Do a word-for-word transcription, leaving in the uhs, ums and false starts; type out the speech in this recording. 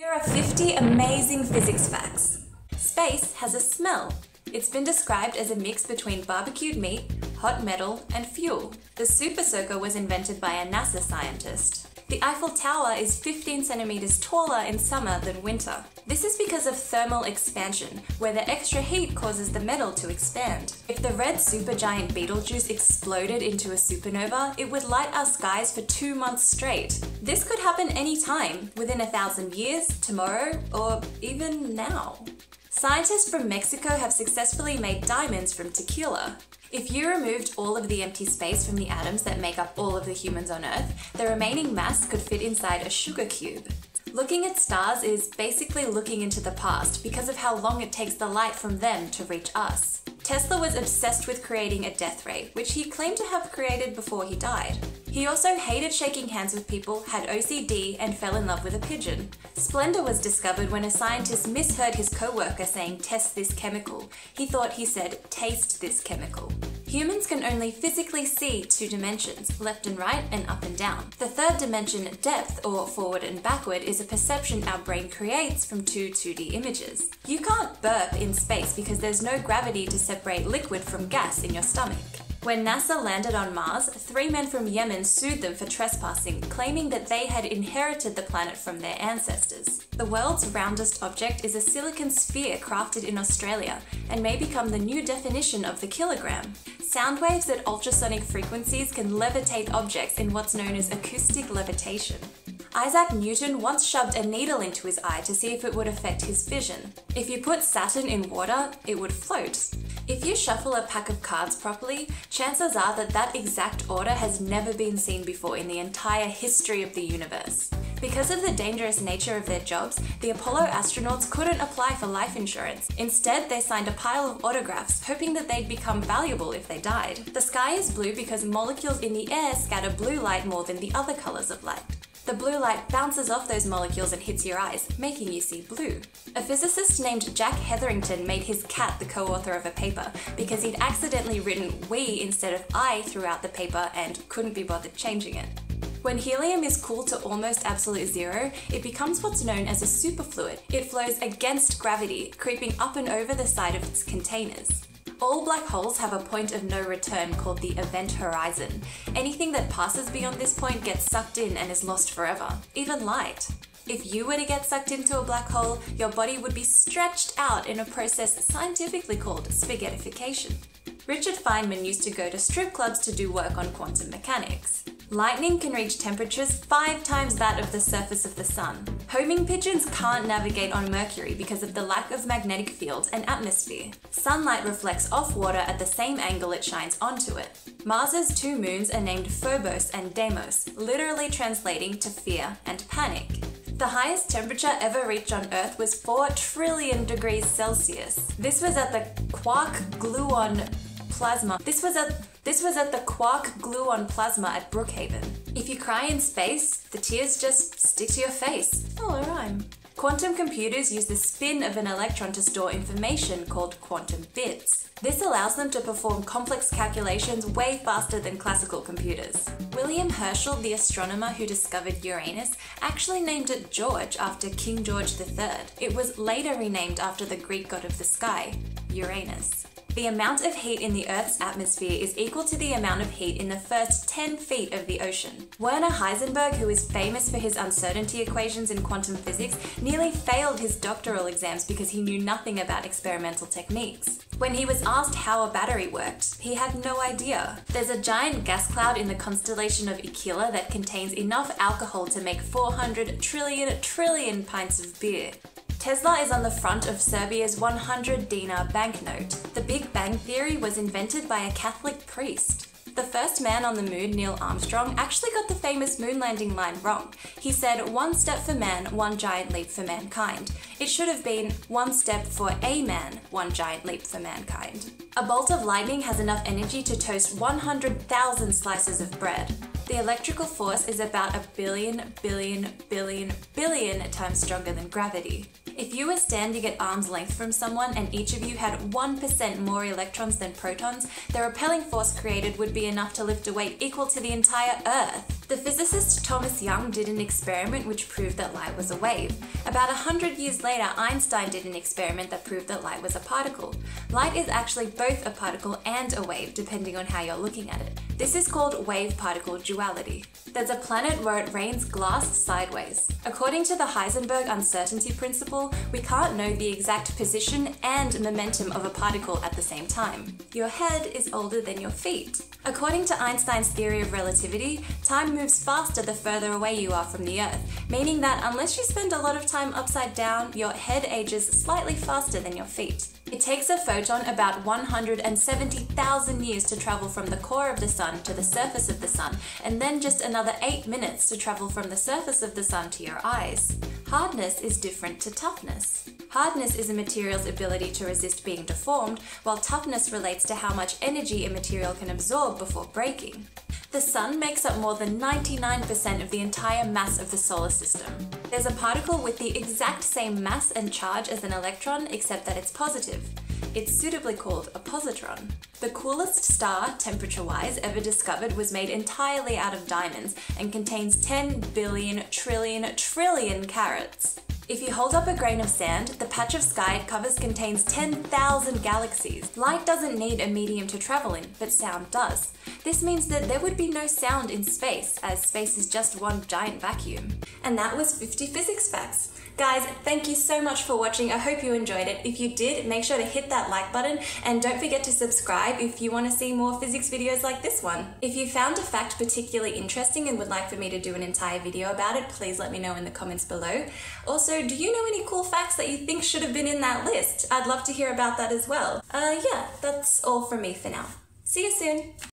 Here are fifty amazing physics facts. Space has a smell. It's been described as a mix between barbecued meat, hot metal, and fuel. The Super Soaker was invented by a NASA scientist. The Eiffel Tower is fifteen centimeters taller in summer than winter. This is because of thermal expansion, where the extra heat causes the metal to expand. If the red supergiant Betelgeuse exploded into a supernova, it would light our skies for two months straight. This could happen anytime, within a thousand years, tomorrow, or even now. Scientists from Mexico have successfully made diamonds from tequila. If you removed all of the empty space from the atoms that make up all of the humans on Earth, the remaining mass could fit inside a sugar cube. Looking at stars is basically looking into the past because of how long it takes the light from them to reach us. Tesla was obsessed with creating a death ray, which he claimed to have created before he died. He also hated shaking hands with people, had O C D, and fell in love with a pigeon. Splendor was discovered when a scientist misheard his co-worker saying test this chemical. He thought he said taste this chemical. Humans can only physically see two dimensions, left and right and up and down. The third dimension, depth, or forward and backward, is a perception our brain creates from two 2D images. You can't burp in space because there's no gravity to separate liquid from gas in your stomach. When NASA landed on Mars, three men from Yemen sued them for trespassing, claiming that they had inherited the planet from their ancestors. The world's roundest object is a silicon sphere crafted in Australia and may become the new definition of the kilogram. Sound waves at ultrasonic frequencies can levitate objects in what's known as acoustic levitation. Isaac Newton once shoved a needle into his eye to see if it would affect his vision. If you put Saturn in water, it would float. If you shuffle a pack of cards properly, chances are that that exact order has never been seen before in the entire history of the universe. Because of the dangerous nature of their jobs, the Apollo astronauts couldn't apply for life insurance. Instead, they signed a pile of autographs, hoping that they'd become valuable if they died. The sky is blue because molecules in the air scatter blue light more than the other colors of light. The blue light bounces off those molecules and hits your eyes, making you see blue. A physicist named Jack Hetherington made his cat the co-author of a paper because he'd accidentally written we instead of I throughout the paper and couldn't be bothered changing it. When helium is cooled to almost absolute zero, it becomes what's known as a superfluid. It flows against gravity, creeping up and over the side of its containers. All black holes have a point of no return called the event horizon. Anything that passes beyond this point gets sucked in and is lost forever, even light. If you were to get sucked into a black hole, your body would be stretched out in a process scientifically called spaghettification. Richard Feynman used to go to strip clubs to do work on quantum mechanics. Lightning can reach temperatures five times that of the surface of the sun. Homing pigeons can't navigate on Mercury because of the lack of magnetic fields and atmosphere. Sunlight reflects off water at the same angle it shines onto it. Mars's two moons are named Phobos and Deimos, literally translating to fear and panic. The highest temperature ever reached on Earth was four trillion degrees Celsius. This was at the quark gluon plasma. This was at This was at the quark gluon plasma at Brookhaven. If you cry in space, the tears just stick to your face. Oh, a rhyme. Quantum computers use the spin of an electron to store information called quantum bits. This allows them to perform complex calculations way faster than classical computers. William Herschel, the astronomer who discovered Uranus, actually named it George after King George the Third. It was later renamed after the Greek god of the sky, Uranus. The amount of heat in the Earth's atmosphere is equal to the amount of heat in the first ten feet of the ocean. Werner Heisenberg, who is famous for his uncertainty equations in quantum physics, nearly failed his doctoral exams because he knew nothing about experimental techniques. When he was asked how a battery worked, he had no idea. There's a giant gas cloud in the constellation of Tequila that contains enough alcohol to make four hundred trillion trillion pints of beer. Tesla is on the front of Serbia's one hundred dinar banknote. The Big Bang Theory was invented by a Catholic priest. The first man on the moon, Neil Armstrong, actually got the famous moon landing line wrong. He said, "One step for man, one giant leap for mankind." It should have been, "One step for a man, one giant leap for mankind." A bolt of lightning has enough energy to toast one hundred thousand slices of bread. The electrical force is about a billion, billion, billion, billion times stronger than gravity. If you were standing at arm's length from someone and each of you had one percent more electrons than protons, the repelling force created would be enough to lift a weight equal to the entire Earth. The physicist Thomas Young did an experiment which proved that light was a wave. About a hundred years later, Einstein did an experiment that proved that light was a particle. Light is actually both a particle and a wave, depending on how you're looking at it. This is called wave-particle duality. There's a planet where it rains glass sideways. According to the Heisenberg uncertainty principle, we can't know the exact position and momentum of a particle at the same time. Your head is older than your feet. According to Einstein's theory of relativity, time moves faster the further away you are from the Earth, meaning that unless you spend a lot of time upside down, your head ages slightly faster than your feet. It takes a photon about one hundred seventy thousand years to travel from the core of the sun to the surface of the sun, and then just another eight minutes to travel from the surface of the sun to your eyes. Hardness is different to toughness. Hardness is a material's ability to resist being deformed, while toughness relates to how much energy a material can absorb before breaking. The sun makes up more than ninety-nine percent of the entire mass of the solar system. There's a particle with the exact same mass and charge as an electron, except that it's positive. It's suitably called a positron. The coolest star, temperature-wise, ever discovered was made entirely out of diamonds and contains ten billion trillion trillion carats. If you hold up a grain of sand, the patch of sky it covers contains ten thousand galaxies. Light doesn't need a medium to travel in, but sound does. This means that there would be no sound in space, as space is just one giant vacuum. And that was fifty physics facts. Guys, thank you so much for watching. I hope you enjoyed it. If you did, make sure to hit that like button and don't forget to subscribe if you want to see more physics videos like this one. If you found a fact particularly interesting and would like for me to do an entire video about it, please let me know in the comments below. Also, do you know any cool facts that you think should have been in that list? I'd love to hear about that as well. Uh, yeah, that's all from me for now. See you soon!